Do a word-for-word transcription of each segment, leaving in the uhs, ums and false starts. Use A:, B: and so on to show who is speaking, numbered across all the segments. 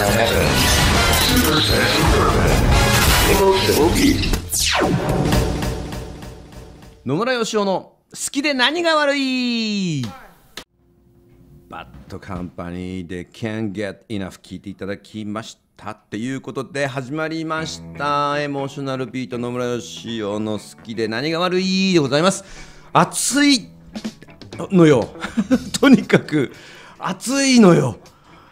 A: 野村義雄の好きで何が悪い。バッドカンパニーで Can't Get Enough 聞いていただきましたっていうことで始まりましたエモーショナルビート野村義雄の好きで何が悪いでございます。暑いのよとにかく暑いのよ、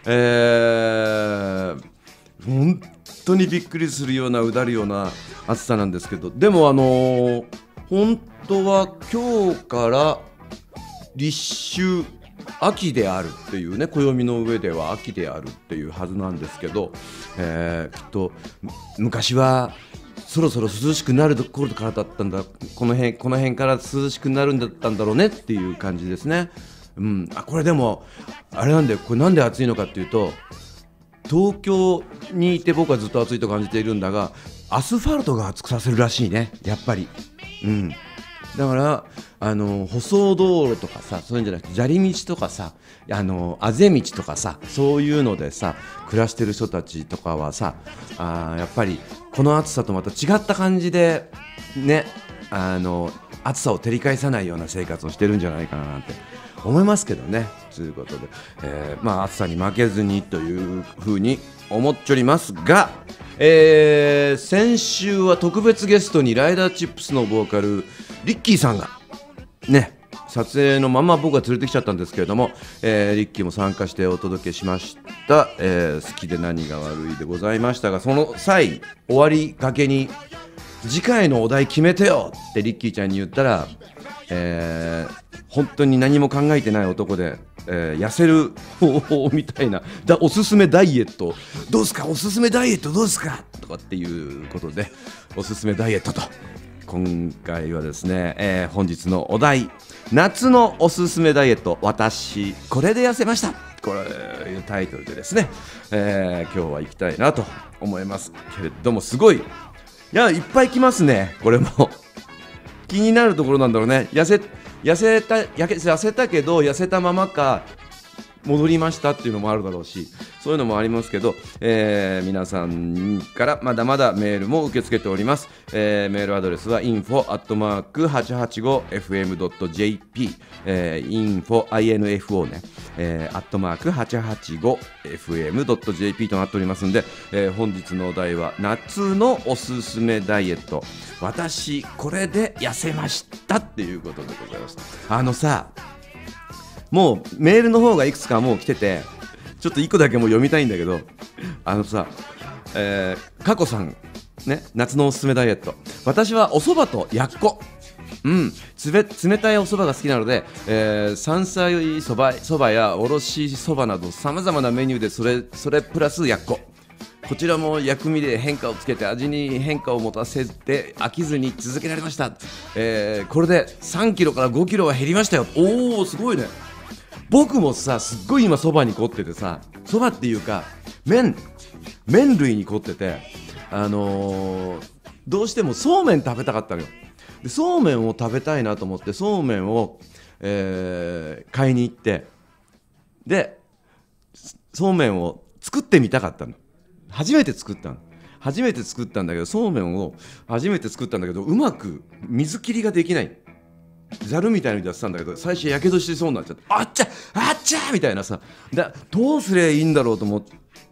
A: えー、本当にびっくりするようなうだるような暑さなんですけど、でもあのー、本当は今日から立秋秋であるっていうね、暦の上では秋であるっていうはずなんですけど、えー、きっと昔はそろそろ涼しくなる頃からだったんだ、この辺この辺から涼しくなるんだったんだろうねっていう感じですね。うん、あこれでもあれなんで、これなんで暑いのかっていうと、東京にいて僕はずっと暑いと感じているんだが、アスファルトが暑くさせるらしいね、やっぱり。うん、だからあの舗装道路とかさ、そういうんじゃなくて砂利道とかさ、あのあぜ道とかさ、そういうのでさ暮らしてる人たちとかはさ、あやっぱりこの暑さとまた違った感じでね、あの暑さを照り返さないような生活をしてるんじゃないかななんて思いますけどね。ということで、えーまあ、暑さに負けずにというふうに思っておりますが、えー、先週は特別ゲストにライダーチップスのボーカルリッキーさんがね、撮影のまま僕が連れてきちゃったんですけれども、えー、リッキーも参加してお届けしました、えー、好きで何が悪いでございましたが、その際終わりがけに次回のお題決めてよってリッキーちゃんに言ったら、えー、本当に何も考えてない男で、えー、痩せる方法みたいなだ、おすすめダイエットどうすか、おすすめダイエットどうすかとかっていうことで、おすすめダイエットと今回はですね、えー、本日のお題、夏のおすすめダイエット、私これで痩せました、これいうタイトルでですね、えー、今日は行きたいなと思いますけれども、すごい、いやいっぱい来ますね。これも気になるところなんだろうね。痩せ痩せた痩せたけど痩せたままか戻りましたっていうのもあるだろうし、そういうのもありますけど、えー、皆さんからまだまだメールも受け付けております。えー、メールアドレスは インフォ アットマーク はちはちご エフエム ドット ジェイピー、えー、インフォ インフォ ね、えー、アットマーク はちはちご エフエム ドット ジェイピー となっておりますので、えー、本日のお題は夏のおすすめダイエット、私これで痩せましたっていうことでございます。あのさ、もうメールの方がいくつかもう来てて、ちょっといっこだけも読みたいんだけど、あのさ、えー、かこさんね、夏のおすすめダイエット、私はお蕎麦とやっこ、うん、つべ冷たいお蕎麦が好きなので、えー、山菜蕎麦蕎麦やおろし蕎麦などさまざまなメニューでそれそれプラスやっこ、こちらも薬味で変化をつけて味に変化を持たせて飽きずに続けられました、えー、これでさんキロからごキロは減りましたよ。おーすごいね。僕もさ、すっごい今そばに凝っててさ、そばっていうか麺麺類に凝ってて、あのー、どうしてもそうめん食べたかったのよ。でそうめんを食べたいなと思ってそうめんを、えー、買いに行って、でそうめんを作ってみたかったの。初めて作ったの初めて作ったんだけどそうめんを初めて作ったんだけど、うまく水切りができない。ざるみたいにやってたんだけど、最初やけどしそうになっちゃって、あっちゃあっちゃみたいなさ、だどうすりゃいいんだろうと思って、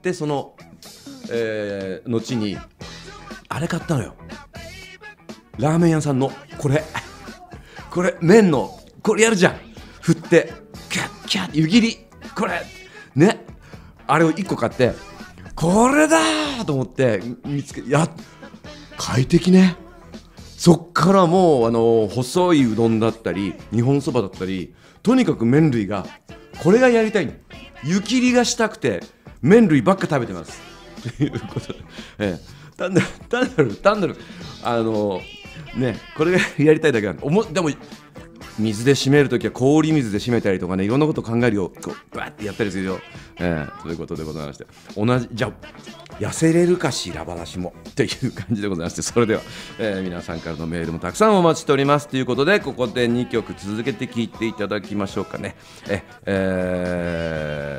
A: その、えー、後にあれ買ったのよ。ラーメン屋さんのこれこれ麺のこれやるじゃん、振ってキャッキャッ湯切り、これね、あれをいっこ買って、これだーと思って見つけ、や快適ね。そっからもうあの細いうどんだったり日本そばだったり、とにかく麺類がこれがやりたいの。湯切りがしたくて麺類ばっか食べてますということで、ええ、単なる単なる単なるあのね、これがやりたいだけなんで、おもでも水で締めるときは氷水で締めたりとかね、いろんなことを考えるよ、こうバーってやったりするよ、えー、ということでございまして、同じじゃあ痩せれるかしら私もっていう感じでございまして、それでは、えー、皆さんからのメールもたくさんお待ちしておりますということで、ここでにきょく続けて聴いていただきましょうかね。え、えー、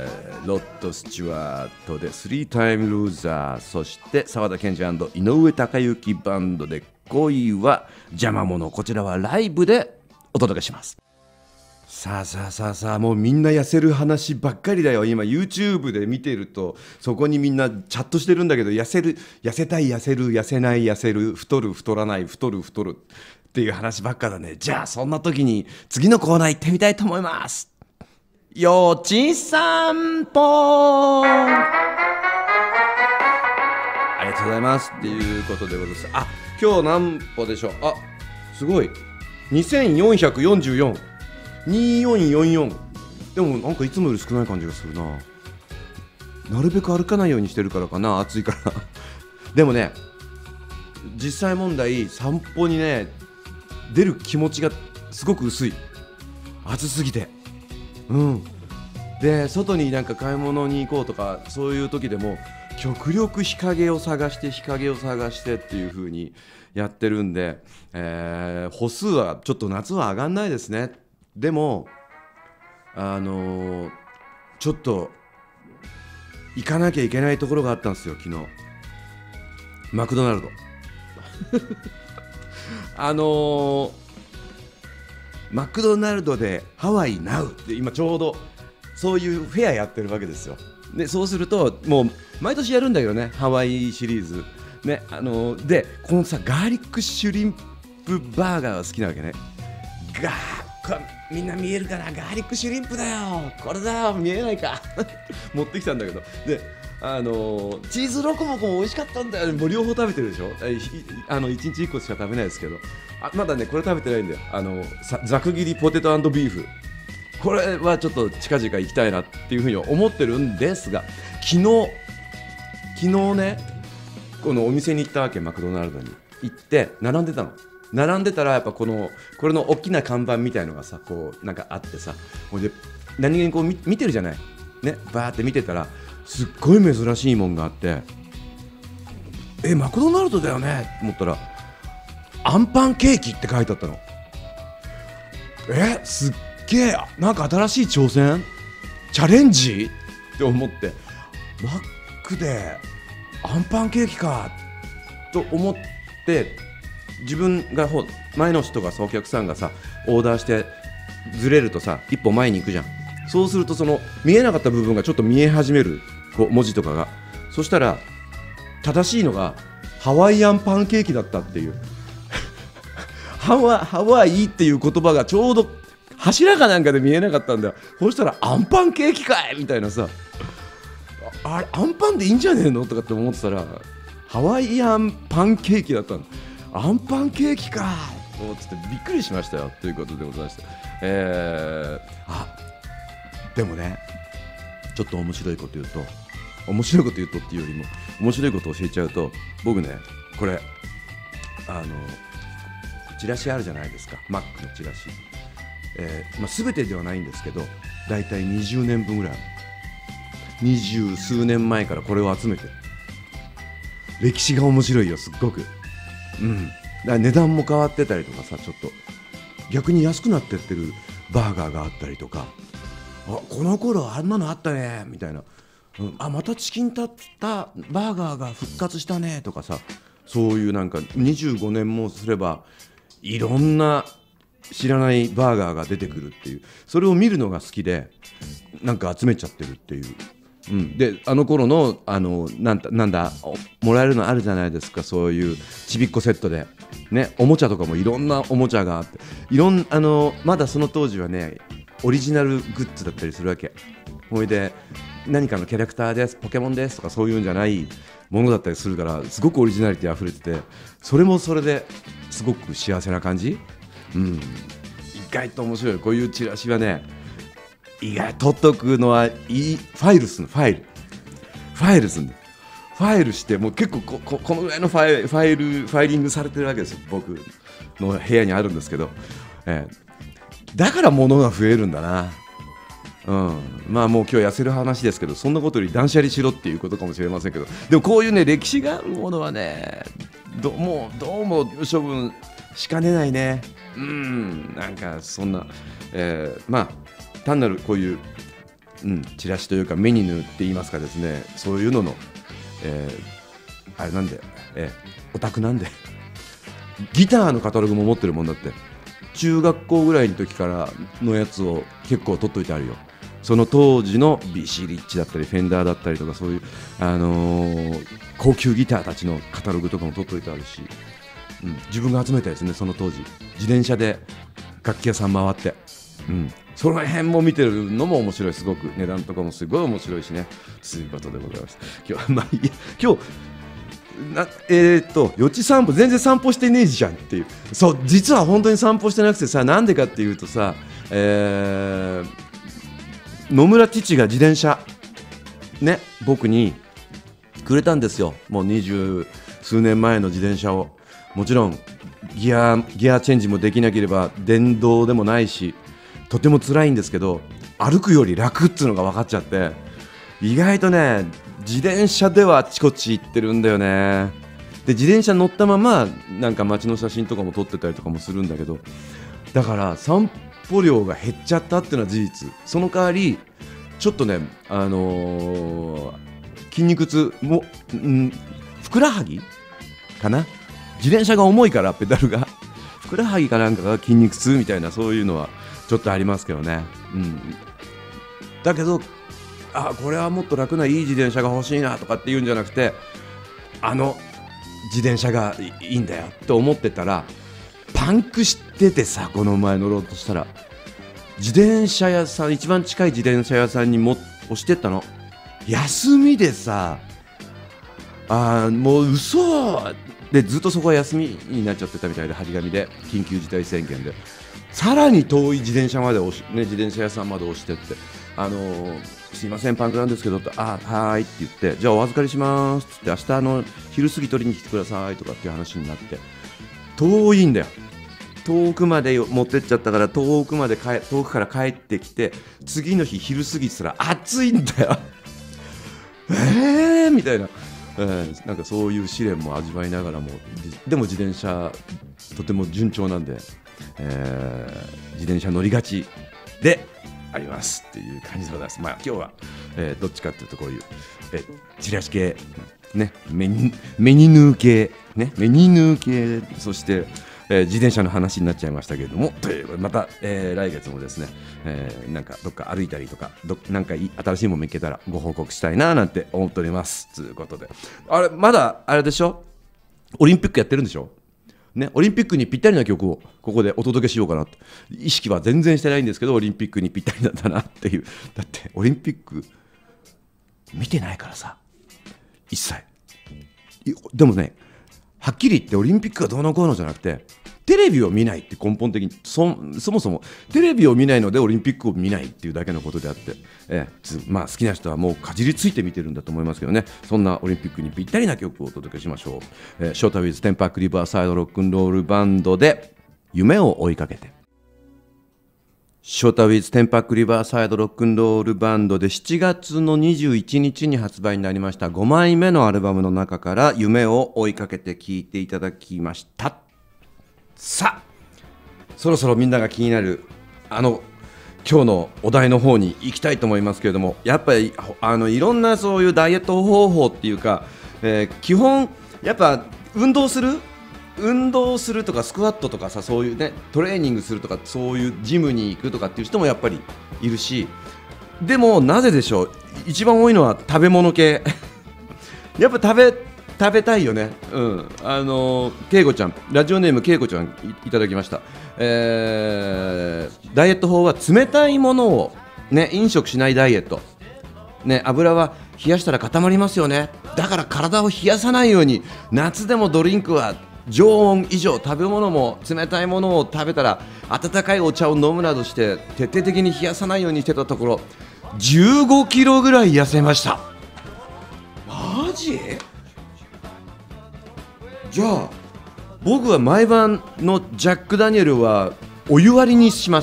A: ロッド・スチュワートでスリータイムルーザー、そして沢田研二&井上貴之バンドで恋は邪魔者。こちらはライブでお届けします。さあさあさあさあ、もうみんな痩せる話ばっかりだよ。今 YouTube で見てると、そこにみんなチャットしてるんだけど、痩せる痩せたい痩せる痩せない痩せる、太る太らない太る太るっていう話ばっかだね。じゃあそんな時に次のコーナー行ってみたいと思います。よち散歩。ありがとうございますっていうことでございます。あ、今日何歩でしょう。あ、すごいにせんよんひゃくよんじゅうよん、にせんよんひゃくよんじゅうよん。でもなんかいつもより少ない感じがするな。なるべく歩かないようにしてるからかな、暑いからでもね、実際問題散歩にね出る気持ちがすごく薄い。暑すぎて。うん、で外になんか買い物に行こうとかそういう時でも極力日陰を探して日陰を探してっていう風にやってるんで、えー、歩数はちょっと夏は上がんないですね。でもあのー、ちょっと行かなきゃいけないところがあったんですよ昨日。マクドナルドあのーマクドナルドでハワイナウって今ちょうどそういうフェアやってるわけですよ。でそうするともう毎年やるんだけどね、ハワイシリーズね。あのー、でこのさガーリックシュリンプバーガーが好きなわけね。ガーこれみんな見えるかな。ガーリックシュリンプだよ、これだよ、見えないか持ってきたんだけど、であのー、チーズロコモコも美味しかったんだよ。もう両方食べてるでしょ。あのいちにちいっこしか食べないですけど、あまだねこれ食べてないんだよ。あのざく切りポテト&ビーフ、これはちょっと近々行きたいなっていうふうに思ってるんですが、昨日昨日ねこのお店に行ったわけ。マクドナルドに行って並んでたの。並んでたらやっぱこのこれの大きな看板みたいのがさこうなんかあってさ、ほいで何気にこう 見, 見てるじゃないね。バーって見てたらすっごい珍しいもんがあって、えマクドナルドだよねと思ったらアンパンケーキって書いてあったの。えすっげえ、なんか新しい挑戦チャレンジって思って、マックでアンパンケーキかと思って、自分がほ前の人がさお客さんがさオーダーしてずれるとさ一歩前に行くじゃん。そうするとその見えなかった部分がちょっと見え始める、こう文字とかが。そしたら正しいのがハワイアンパンケーキだったっていうハワ、ハワイっていう言葉がちょうど柱かなんかで見えなかったんだよ。そうしたらアンパンケーキかいみたいなさ、 あ, あれアンパンでいいんじゃねえのとかって思ってたらハワイアンパンケーキだったの。アンパンケーキかと思ってびっくりしましたよということでございました。えー、あでもねちょっと面白いこと言うと面白いこと言うとっていうよりも面白いことを教えちゃうと、僕ねこれあのチラシあるじゃないですか、マックのチラシ、えーまあ、全てではないんですけどだいたいにじゅうねんぶんぐらい、二十数年前からこれを集めてる。歴史が面白いよすっごく。うん、だから値段も変わってたりとかさ、ちょっと逆に安くなってってるバーガーがあったりとか、あこの頃あんなのあったねみたいな、うん、あまたチキンタッタバーガーが復活したねとかさ、そういうなんかにじゅうごねんもすればいろんな知らないバーガーが出てくるっていう、それを見るのが好きでなんか集めちゃってるっていう。うん、であの頃のあのなんだなんだもらえるのあるじゃないですか、そういうちびっこセットで、ね、おもちゃとかもいろんなおもちゃがあって、いろんあのまだその当時はねオリジナルグッズだったりするわけ。ほいで何かのキャラクターですポケモンですとかそういうんじゃないものだったりするから、すごくオリジナリティ溢れてて、それもそれですごく幸せな感じ。うん、意外と面白いこういうチラシはね。意外と取っとくのはいい。ファイルするの、ファイルファイルするのファイルしてもう結構 こ, こ, このぐらいのファイルファイルファイリングされてるわけですよ。僕の部屋にあるんですけど、えー、だから物が増えるんだな。うん、まあもう今日痩せる話ですけど、そんなことより断捨離しろっていうことかもしれませんけど、でもこういうね歴史があるものはねどもうどうも処分しかねないね。うん、なんかそんな、えー、まあ単なるこういううん、チラシというかメニューって言いますかですね、そういうのの、えー、あれなんで、えー、オタクなんでギターのカタログも持ってるもんだって。中学校ぐらいの時からのやつを結構取っといてあるよ。その当時の ビーシー リッチだったりフェンダーだったりとか、そういう、あのー、高級ギターたちのカタログとかも取っといてあるし、うん、自分が集めたやつね。その当時自転車で楽器屋さん回って、うん、その辺も見てるのも面白い。すごく値段とかもすごい面白いしね。ということでございます。今日、まあ、いや今日なえー、っとよち散歩全然散歩してねえじゃんっていう。そう実は本当に散歩してなくてさ、なんでかっていうとさ、えー、野村父が自転車ね僕にくれたんですよ。もう二十数年前の自転車を。もちろんギアギアチェンジもできなければ電動でもないし、とても辛いんですけど、歩くより楽っていうのが分かっちゃって、意外とね自転車ではあちこち行ってるんだよね。で自転車乗ったままなんか街の写真とかも撮ってたりとかもするんだけど、だから散歩量が減っちゃったっていうのは事実。その代わりちょっとね、あのー、筋肉痛も、うん、ふくらはぎかな。自転車が重いからペダルがふくらはぎかなんかが筋肉痛みたいな、そういうのはちょっとありますけどね、うん、だけどあこれはもっと楽ないい自転車が欲しいなとかっていうんじゃなくて、あの自転車がいいんだよって思ってたらパンクしててさ、この前乗ろうとしたら自転車屋さん、一番近い自転車屋さんにも押してったの。休みでさ、あもう嘘で、ずっとそこは休みになっちゃってたみたいで、張り紙で緊急事態宣言でさらに遠い自転車まで押し、ね、自転車屋さんまで押してって、あのー、すいませんパンクなんですけどって、あはーいって言って、じゃあお預かりしますって言って、明日の昼過ぎ取りに来てくださいとかっていう話になって、遠いんだよ。遠くまで持ってっちゃったから、遠くまで帰遠くから帰ってきて、次の日昼過ぎすら暑いんだよえーみたいな、えー、なんかそういう試練も味わいながらも、でも自転車とても順調なんで、えー、自転車乗りがちでありますっていう感じでございます。まあ、今日は、えー、どっちかというとこういう、えチラシ系、ね、目に目に縫う系、ね、目に縫う系、そしてえー、自転車の話になっちゃいましたけれども、というまた、えー、来月もですね、えー、なんかどっか歩いたりとか、どなんか新しいもの見つけたらご報告したいななんて思っておりますということで、あれまだあれでしょ、オリンピックやってるんでしょね、オリンピックにぴったりな曲をここでお届けしようかなと。意識は全然してないんですけど、オリンピックにぴったりなんだなっていう。だってオリンピック見てないからさ、一切。でもね、はっきり言ってオリンピックがどうのこうのじゃなくて、テレビを見ないって根本的に そ, そもそもテレビを見ないのでオリンピックを見ないっていうだけのことであって、えーまあ、好きな人はもうかじりついて見てるんだと思いますけどね。そんなオリンピックにぴったりな曲をお届けしましょう。えー、ショータウィズテンパークリバーサイドロックンロールバンドで夢を追いかけて。ショータウィズテンパークリバーサイドロックンロールバンドでしちがつのにじゅういちにちに発売になりましたごまいめのアルバムの中から夢を追いかけて聴いていただきました。さあそろそろみんなが気になるあの今日のお題の方に行きたいと思いますけれども、やっぱりあのいろんなそういうダイエット方法っていうか、えー、基本やっぱ運動する運動するとかスクワットとかさ、そういうねトレーニングするとか、そういうジムに行くとかっていう人もやっぱりいるし、でもなぜでしょう、一番多いのは食べ物系やっぱ食べ食べたいよね。うん、あのけいこちゃん、ラジオネームけいこちゃん い, いただきました。えー、ダイエット法は冷たいものをね飲食しないダイエットね、油は冷やしたら固まりますよね。だから体を冷やさないように、夏でもドリンクは常温以上、食べ物も冷たいものを食べたら温かいお茶を飲むなどして徹底的に冷やさないようにしてたところじゅうごキロぐらい痩せました。マジ？じゃあ僕は毎晩のジャックダニエルはお湯割りにします。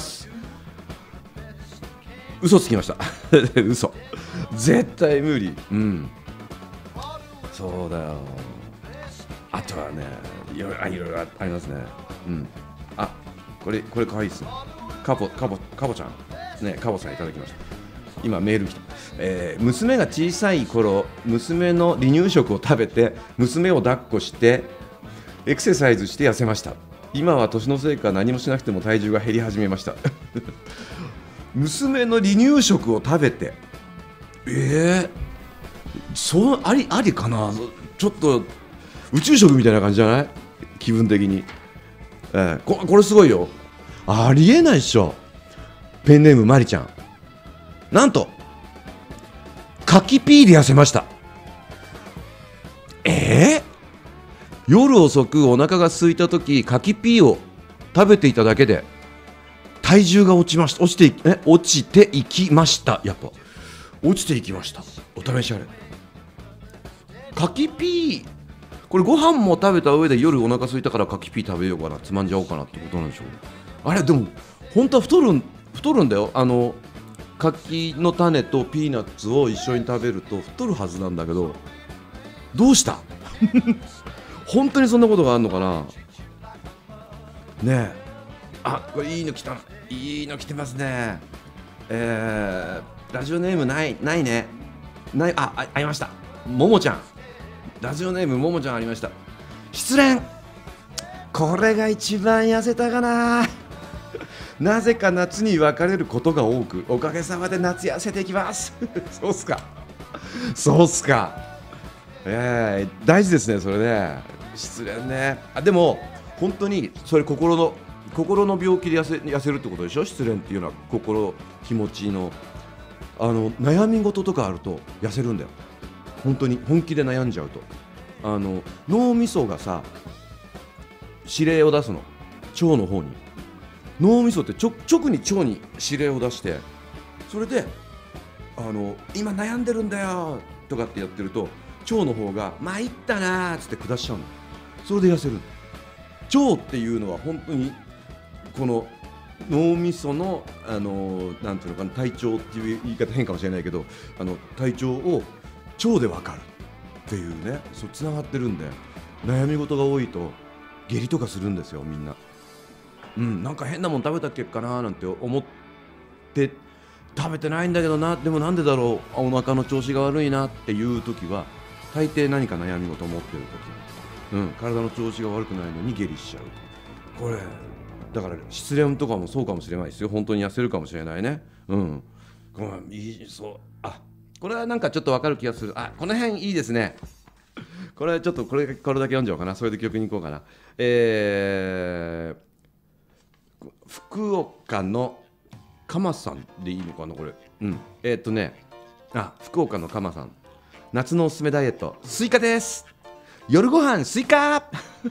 A: 嘘つきました嘘絶対無理。うん、そうだよ。あとはね、いろいろあいろいろありますね。うん。あ、これこれ可愛いですね。カボカボカボちゃんね、カボさんいただきました。 今メール来た、えー、娘が小さい頃娘の離乳食を食べて娘を抱っこしてエクササイズして痩せました。今は年のせいか何もしなくても体重が減り始めました娘の離乳食を食べてえー、そうありありかな。ちょっと宇宙食みたいな感じじゃない？気分的に、えー、こ, これすごいよ。ありえないっしょ。ペンネームまりちゃん、なんと柿ピーで痩せました。えー、夜遅くお腹が空いた時柿ピーを食べていただけで体重が落ちました。落ちてえ落ちていきました。やっぱ落ちていきました。お試しあれ。柿ピー、これご飯も食べた上で夜お腹空いたから柿ピー食べようかな、つまんじゃおうかなってことなんでしょう。あれでも本当は太るん太るんだよ。あの柿の種とピーナッツを一緒に食べると太るはずなんだけど、どうした本当にそんなことがあるのかな。ねえ、あ、これいいの来た、いいの来てますね。えー、ラジオネームないないねない、あ、あ、ありました。ももちゃん、ラジオネームももちゃんありました。失恋、これが一番痩せたかななぜか夏に別れることが多く、おかげさまで夏痩せていきますそうっすかそうっすか、えー、大事ですねそれね。失恋ね。あ、でも本当にそれ心の心の病気で痩せ、痩せるってことでしょ。失恋っていうのは心、気持ちのあの悩み事とかあると痩せるんだよ。本当に本気で悩んじゃうと、あの脳みそがさ指令を出すの、腸の方に。脳みそってちょ直に腸に指令を出して、それであの今悩んでるんだよとかってやってると腸の方が参ったなーっつって下しちゃうの。それで痩せる。腸っていうのは本当にこの脳みそのあのなんていうのかな、体調っていう言い方変かもしれないけど、あの体調を腸で分かるっていうね、そうつながってるんで、悩み事が多いと下痢とかするんですよみんな。うん、なんか変なもん食べたっけかななんて思って食べてないんだけどな、でもなんでだろう、お腹の調子が悪いなっていう時は大抵何か悩み事を持ってる時、うん、体の調子が悪くないのに下痢しちゃう。これだから失恋とかもそうかもしれないですよ。本当に痩せるかもしれないね。うん、これいい、そう、あ、これはなんかちょっとわかる気がする。あ、この辺いいですね。これちょっとこれこれだけ読んじゃおうかな。それで曲に行こうかな。えー福岡のかまさんでいいのかなこれ。うん。えー、っとね、あ、福岡のかまさん。夏のおすすめダイエット、スイカです。夜ご飯スイカ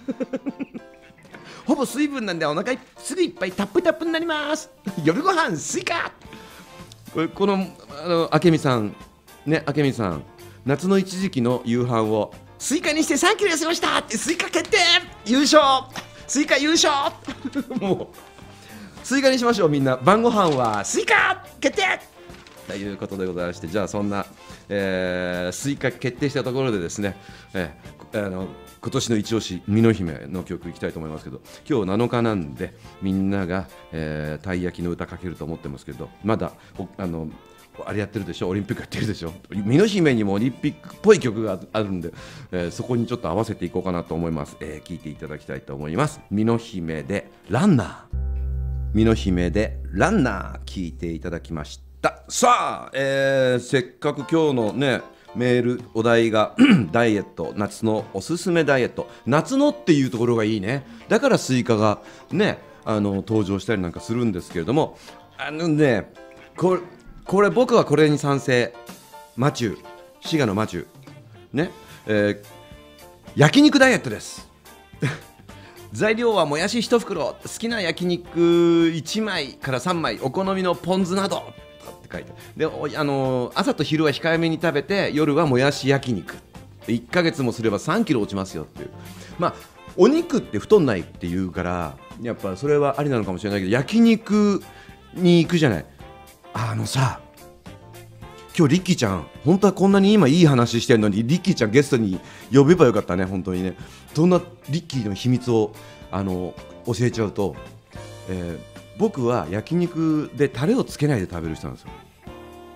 A: ほぼ水分なんでお腹すぐいっぱいたっぷりたっぷりになります夜ご飯スイカ。これこのあのあけみさんね、あけみさん、夏の一時期の夕飯をスイカにしてさんキロ痩せましたって、スイカ決定、優勝、スイカ優勝もうスイカにしましょうみんな。晩ご飯はスイカ決定ということでございまして、じゃあそんな、えー、スイカ決定したところでですね、えー、あの今年の一押し美濃姫の曲いきたいと思いますけど、今日なのかなんでみんなが、えー、たい焼きの歌かけると思ってますけど、まだあのあれやってるでしょ、オリンピックやってるでしょ。美濃姫にもオリンピックっぽい曲があるんで、えー、そこにちょっと合わせていこうかなと思います。えー、聞いていただきたいと思います。美濃姫でランナー。美濃姫でランナー聞いていただきました。さあ、えー、せっかく今日のねメールお題がダイエット、夏のおすすめダイエット、夏のっていうところがいいね。だからスイカがねあの登場したりなんかするんですけれども、あのねこれこれ僕はこれに賛成。マチュー、滋賀のマチューね、えー、焼肉ダイエットです材料はもやしいち袋、好きな焼肉いちまいからさんまい、お好みのポン酢などって書いてで、あのー、朝と昼は控えめに食べて夜はもやし焼肉、いっかげつもすればさんキロ落ちますよっていう。まあお肉って太んないっていうからやっぱそれはありなのかもしれないけど、焼肉に行くじゃない。あのさ、今日リッキーちゃん本当はこんなに今いい話してるのにリッキーちゃんゲストに呼べばよかったね。本当にね、どんなリッキーの秘密をあの教えちゃうと、えー、僕は焼肉でタレをつけないで食べる人なんですよ。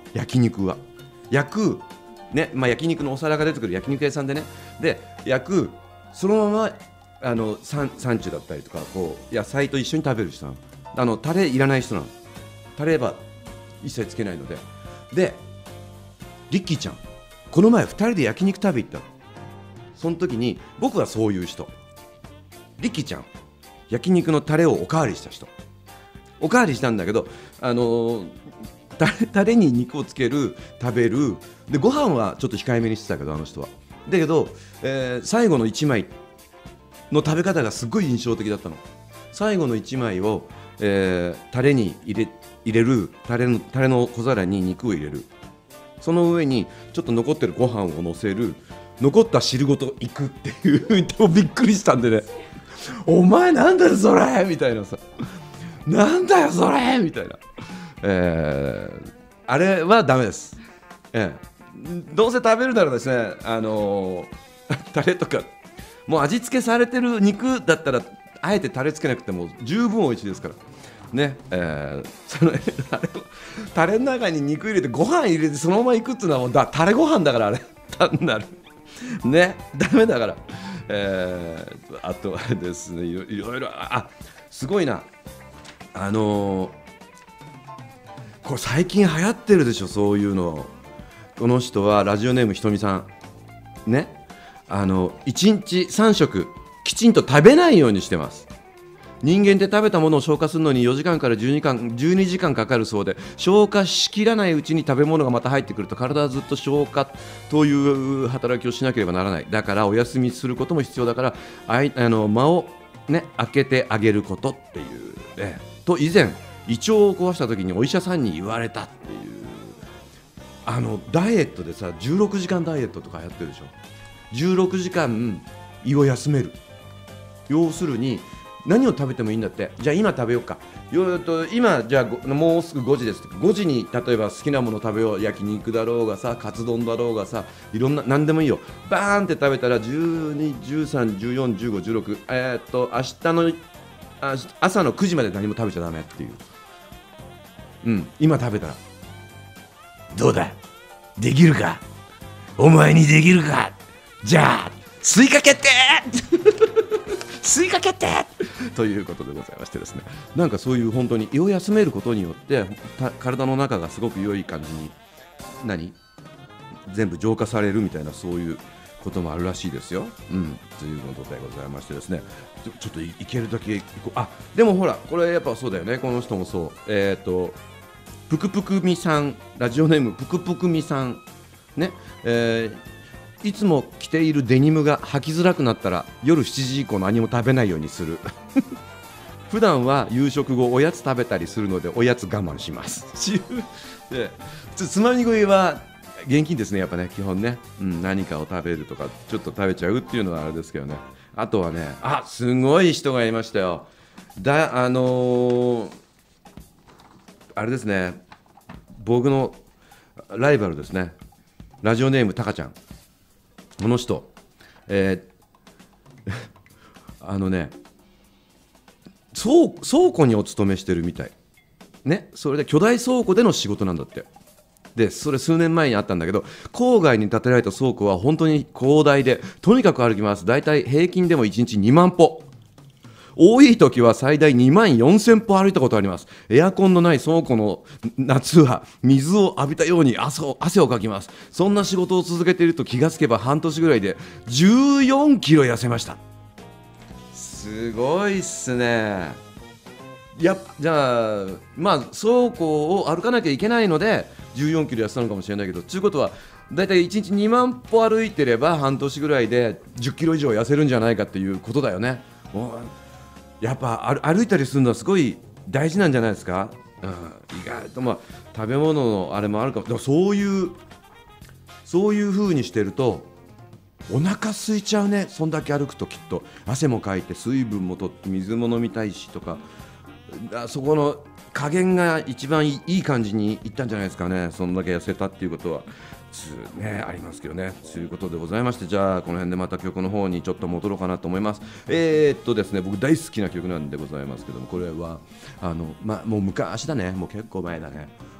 A: 焼肉は焼くね、まあ、焼肉のお皿が出てくる焼肉屋さんでね、で焼くそのままあのサンサンチュだったりとかこう野菜と一緒に食べる人なの。あのタレいらない人なの。タレは一切つけないので。でリッキーちゃんこの前ふたりで焼肉食べ行ったの。その時に僕はそういう人、リッキーちゃん焼肉のタレをおかわりした人、おかわりしたんだけど、あのー、タレ、タレに肉をつける食べるでご飯はちょっと控えめにしてたけどあの人はだけど、えー、最後のいちまいの食べ方がすごい印象的だったの。最後のいちまいを、えー、タレに入れ、入れるタレの、タレの小皿に肉を入れる、その上にちょっと残ってるご飯を乗せる、残った汁ごといくっていうびっくりしたんでね、お前なんだよそれみたいなさ、なんだよそれみたいな、えー、あれはダメです、えー、どうせ食べるならですね、あのー、タレとかもう味付けされてる肉だったらあえてタレつけなくても十分美味しいですからね、えー、そのあれタレの中に肉入れてご飯入れてそのままいくっていうのはもうだタレご飯だからあれ単なるねダメだから、えー、あとはですねいろいろいろあすごいなあのー、これ最近流行ってるでしょそういうの。この人はラジオネームひとみさんね、あのいちにちさん食きちんと食べないようにしてます。人間って食べたものを消化するのによじかんからじゅうにかんじゅうにじかんかかるそうで、消化しきらないうちに食べ物がまた入ってくると体はずっと消化という働きをしなければならない。だからお休みすることも必要だから、あいあの間を、ね、空けてあげることっていう、ね、と以前胃腸を壊した時にお医者さんに言われたっていう。あのダイエットでさじゅうろくじかんダイエットとかやってるでしょ。じゅうろくじかん胃を休める。要するに何を食べてもいいんだって。じゃあ今食べようか。よと今じゃあもうすぐごじです。ごじに例えば好きなもの食べよう。焼肉だろうがさ、カツ丼だろうがさ、いろんな何でもいいよ。バーンって食べたらじゅうに、じゅうさん、じゅうよん、じゅうご、じゅうろく、えー、っと明日のあ朝のくじまで何も食べちゃダメっていう。うん、今食べたらどうだ、できるか、お前にできるか、じゃあ追加決定追加決定ということでございましてですね、なんかそういう本当に胃を休めることによって体の中がすごく良い感じに何全部浄化されるみたいな、そういうこともあるらしいですよ、うん、ということでございましてですね、ちょ、ちょっといけるだけいこう。あ、でもほらこれやっぱそうだよね、この人もそう、えっとぷくぷくみさん、ラジオネームぷくぷくみさんね、えー、いつも着ているデニムが履きづらくなったら夜しちじ以降何も食べないようにする普段は夕食後おやつ食べたりするのでおやつ我慢しますでつまみ食いは現金ですね、やっぱね基本ね、うん、何かを食べるとかちょっと食べちゃうっていうのはあれですけどね。あとはね、あ、すごい人がいましたよ。だあのー、あれですね、僕のライバルですね、ラジオネームたかちゃん、この人、えー、あのね倉、倉庫にお勤めしてるみたいね。それで巨大倉庫での仕事なんだって。でそれ数年前にあったんだけど、郊外に建てられた倉庫は本当に広大でとにかく歩きます。だいたい平均でもいちにちにまん歩、多い時は最大にまんよんせん歩歩いたことあります。エアコンのない倉庫の夏は水を浴びたように汗を、汗をかきます。そんな仕事を続けていると気がつけば半年ぐらいでじゅうよんキロ痩せました。すごいっすね。やじゃあまあ倉庫を歩かなきゃいけないのでじゅうよんキロ痩せたのかもしれないけど、ということはだいたいいちにちにまん歩歩いてれば半年ぐらいでじゅっキロ以上痩せるんじゃないかっていうことだよね。やっぱ歩いたりするのはすごい大事なんじゃないですか、うん、意外とまあ食べ物のあれもあるかも。でもそういうそういう風にしてるとお腹空いちゃうね。そんだけ歩くときっと汗もかいて水分もとって水も飲みたいしとか、そこの加減が一番いい感じにいったんじゃないですかね。そんだけ痩せたっていうことはね、ありますけどね。ということでございまして、じゃあこの辺でまた曲の方にちょっと戻ろうかなと思います。えー、っとですね僕大好きな曲なんでございますけども、これはあの、ま、もう昔だね、もう結構前だね。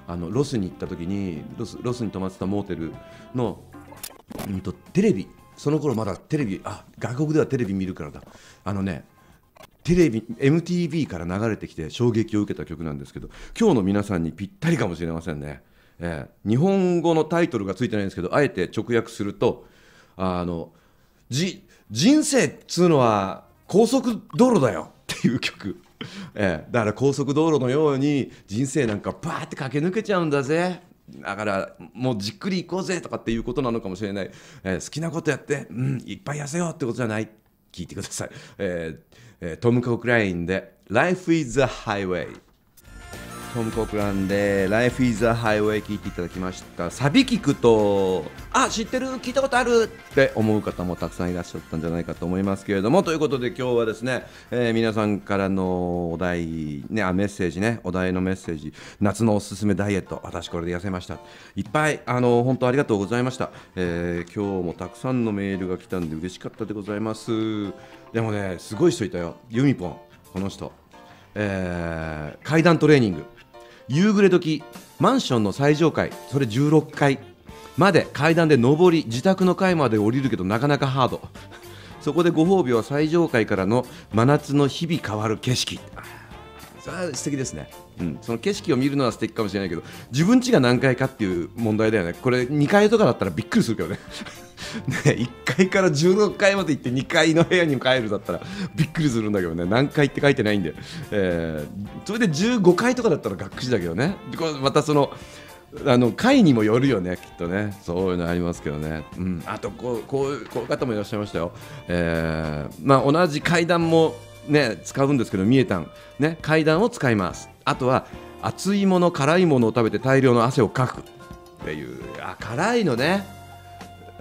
A: あのロスに行った時にロス、ロスに泊まってたモーテルの、うんと、テレビ、その頃まだテレビ、あ、外国ではテレビ見るからだ、あのねテレビ エムティーブイ から流れてきて衝撃を受けた曲なんですけど、今日の皆さんにぴったりかもしれませんね。えー、日本語のタイトルがついてないんですけど、あえて直訳すると、あのじ人生っつうのは高速道路だよっていう曲、えー、だから高速道路のように人生なんかバーって駆け抜けちゃうんだぜ、だからもうじっくり行こうぜとかっていうことなのかもしれない、えー、好きなことやって、うん、いっぱい痩せようってことじゃない。聞いてください、えーえー、トム・コクラインで Life is a Highway。トム・コクランで Life is a Highway 聞いていただきました。サビ聞くと、あ、知ってる、聞いたことあるって思う方もたくさんいらっしゃったんじゃないかと思いますけれども、ということで今日はですね、えー、皆さんからのお題、ね、あメッセージね、お題のメッセージ、夏のおすすめダイエット、私これで痩せました、いっぱいあの本当ありがとうございました、えー、今日もたくさんのメールが来たんで嬉しかったでございます。でもね、すごい人いたよ、ユミポン、この人、えー、階段トレーニング、夕暮れ時マンションの最上階、それじゅうろっかいまで階段で上り、自宅の階まで降りるけどなかなかハードそこでご褒美は最上階からの真夏の日々変わる景色。それは素敵ですね、うん、その景色を見るのは素敵かもしれないけど、自分家が何階かっていう問題だよね。これにかいとかだったらびっくりするけどねね、いっかいからじゅうろっかいまで行ってにかいの部屋に帰るだったらびっくりするんだけどね、何階って書いてないんで、えー、それでじゅうごかいとかだったらがっくしだけどね、またそのあの階にもよるよね、きっとね、そういうのありますけどね、うん、あとこう、こういう、こういう方もいらっしゃいましたよ、えーまあ、同じ階段も、ね、使うんですけど、三重たん、ね、階段を使います。あとは熱いもの辛いものを食べて大量の汗をかくっていう、あ、辛いのね、うん、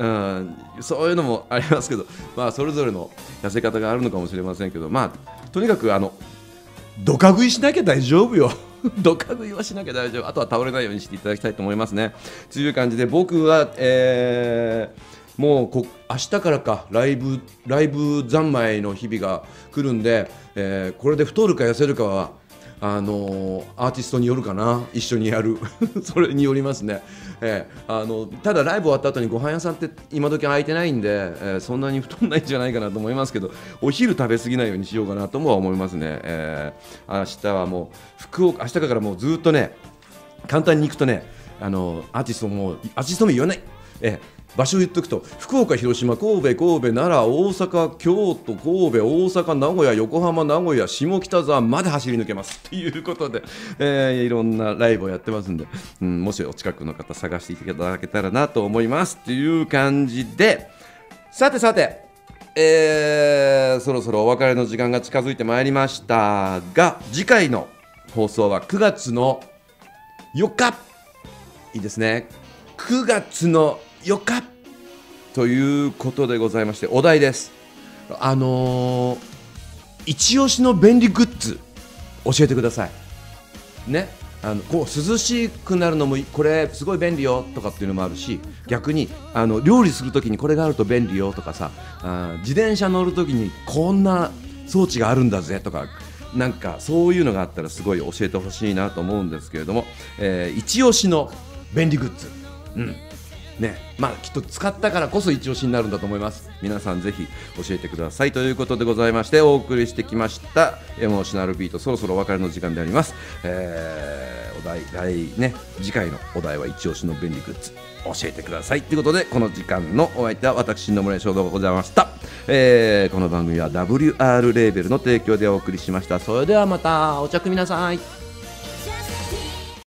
A: そういうのもありますけど、まあ、それぞれの痩せ方があるのかもしれませんけど、まあ、とにかくあのドカ食いしなきゃ大丈夫よドカ食いはしなきゃ大丈夫、あとは倒れないようにしていただきたいと思いますね。という感じで僕は、えー、もうこ明日からかライブライブ三昧の日々が来るんで、えー、これで太るか痩せるかはあのー、アーティストによるかな、一緒にやるそれによりますね、えー、あのただライブ終わった後にご飯屋さんって今時空いてないんで、えー、そんなに太んないんじゃないかなと思いますけど、お昼食べ過ぎないようにしようかなとも思いますね、えー、明日はもう福岡、明日からもうずっとね、簡単に行くとね、あのアーティストもアーティストも言わない、えー場所を言っておくと、福岡、広島、神戸、神戸、奈良、大阪、京都、神戸、大阪、名古屋、横浜、名古屋、下北沢まで走り抜けますということで、えー、いろんなライブをやってますんで、うん、もしお近くの方探していただけたらなと思いますという感じで、さてさて、えー、そろそろお別れの時間が近づいてまいりましたが、次回の放送はくがつのよっか、いいですね、くがつのよっかということでございまして、お題です。あのー、一押しの便利グッズ教えてくださいね。あのこう涼しくなるのもこれすごい便利よとかっていうのもあるし、逆にあの料理するときにこれがあると便利よとかさ、あ自転車乗るときにこんな装置があるんだぜとか、なんかそういうのがあったらすごい教えてほしいなと思うんですけれども、えー、一押しの便利グッズ、うんね、まあきっと使ったからこそ一押しになるんだと思います。皆さんぜひ教えてくださいということでございまして、お送りしてきましたエモーショナルビート、そろそろお別れの時間であります。えー、お題来ね、次回のお題は一押しの便利グッズ教えてくださいということで、この時間のお相手は私野村翔太でございました。えー、この番組は ダブリューアール レーベルの提供でお送りしました。それではまた、お茶くみなさい。